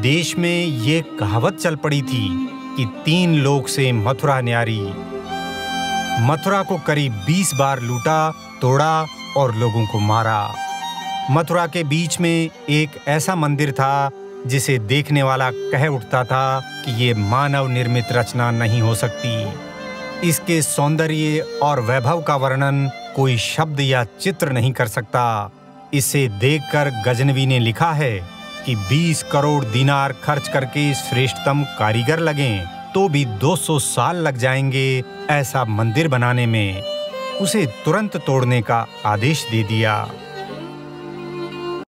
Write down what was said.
देश में ये कहावत चल पड़ी थी कि 3 लोक से मथुरा न्यारी। मथुरा को करीब 20 बार लूटा, तोड़ा और लोगों को मारा। मथुरा के बीच में एक ऐसा मंदिर था जिसे देखने वाला कह उठता था कि ये मानव निर्मित रचना नहीं हो सकती। इसके सौंदर्य और वैभव का वर्णन कोई शब्द या चित्र नहीं कर सकता। इसे देखकर गजनवी ने लिखा है कि 20 करोड़ दिनार खर्च करके श्रेष्ठतम कारीगर लगें तो भी 200 साल लग जाएंगे ऐसा मंदिर बनाने में। उसे तुरंत तोड़ने का आदेश दे दिया।